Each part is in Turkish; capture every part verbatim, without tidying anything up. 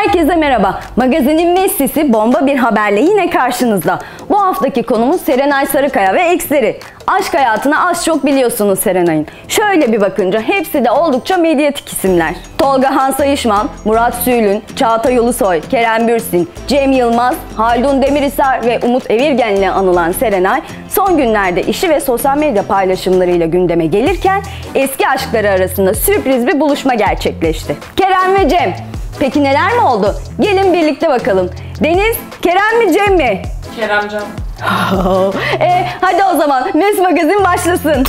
Herkese merhaba. Magazinin Messi'si bomba bir haberle yine karşınızda. Bu haftaki konumuz Serenay Sarıkaya ve eksleri. Aşk hayatını az çok biliyorsunuz Serenay'ın. Şöyle bir bakınca hepsi de oldukça medyatik isimler. Tolga Han Sayışman, Murat Süylün, Çağatay Ulusoy, Kerem Bürsin, Cem Yılmaz, Haldun Demirhisar ve Umut Evirgen ile anılan Serenay, son günlerde işi ve sosyal medya paylaşımlarıyla gündeme gelirken eski aşkları arasında sürpriz bir buluşma gerçekleşti. Kerem ve Cem. Peki neler mi oldu? Gelin birlikte bakalım. Deniz, Kerem mi Cem mi? Kerem Can. e, hadi o zaman Mes Magazin başlasın.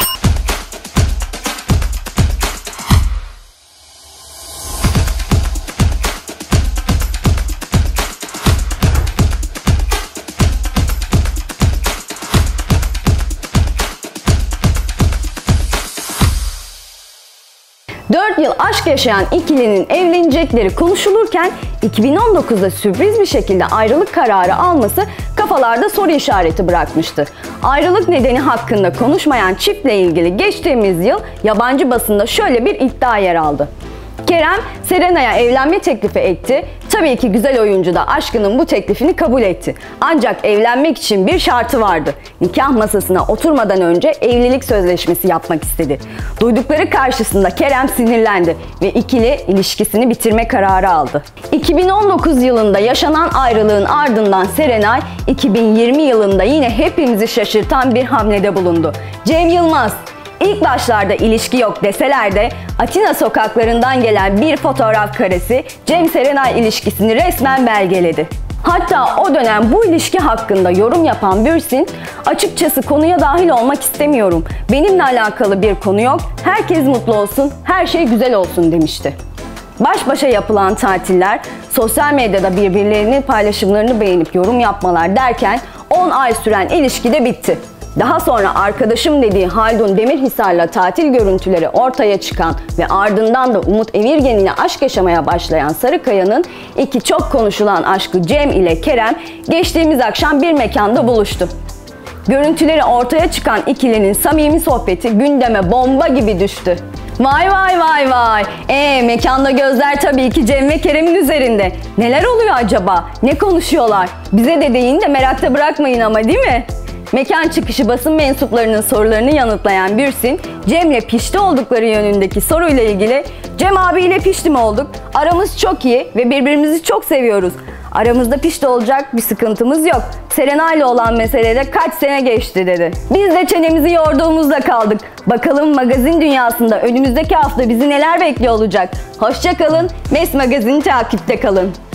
dört yıl aşk yaşayan ikilinin evlenecekleri konuşulurken iki bin on dokuzda sürpriz bir şekilde ayrılık kararı alması kafalarda soru işareti bırakmıştı. Ayrılık nedeni hakkında konuşmayan çiftle ilgili geçtiğimiz yıl yabancı basında şöyle bir iddia yer aldı. Kerem, Serenay'a evlenme teklifi etti. Tabii ki güzel oyuncu da aşkının bu teklifini kabul etti. Ancak evlenmek için bir şartı vardı. Nikah masasına oturmadan önce evlilik sözleşmesi yapmak istedi. Duydukları karşısında Kerem sinirlendi ve ikili ilişkisini bitirme kararı aldı. iki bin on dokuz yılında yaşanan ayrılığın ardından Serenay, iki bin yirmi yılında yine hepimizi şaşırtan bir hamlede bulundu. Cem Yılmaz. İlk başlarda ilişki yok deseler de Atina sokaklarından gelen bir fotoğraf karesi Cem Serenay ilişkisini resmen belgeledi. Hatta o dönem bu ilişki hakkında yorum yapan Bürsin, açıkçası konuya dahil olmak istemiyorum. Benimle alakalı bir konu yok, herkes mutlu olsun, her şey güzel olsun demişti. Baş başa yapılan tatiller, sosyal medyada birbirlerinin paylaşımlarını beğenip yorum yapmalar derken on ay süren ilişki de bitti. Daha sonra arkadaşım dediği Haldun Demirhisar'la tatil görüntüleri ortaya çıkan ve ardından da Umut Evirgen ile aşk yaşamaya başlayan Sarıkaya'nın iki çok konuşulan aşkı Cem ile Kerem geçtiğimiz akşam bir mekanda buluştu. Görüntüleri ortaya çıkan ikilinin samimi sohbeti gündeme bomba gibi düştü. Vay vay vay vay. Eee mekanda gözler tabii ki Cem ve Kerem'in üzerinde. Neler oluyor acaba? Ne konuşuyorlar? Bize de deyin de merakta bırakmayın ama, değil mi? Mekan çıkışı basın mensuplarının sorularını yanıtlayan Bürsin, Cem'le pişti oldukları yönündeki soruyla ilgili "Cem abiyle pişti mi olduk? Aramız çok iyi ve birbirimizi çok seviyoruz. Aramızda pişti olacak bir sıkıntımız yok. Serenay'la olan meselede kaç sene geçti" dedi. Biz de çenemizi yorduğumuzda kaldık. Bakalım magazin dünyasında önümüzdeki hafta bizi neler bekliyor olacak? Hoşça kalın, Mes Magazin'i takipte kalın.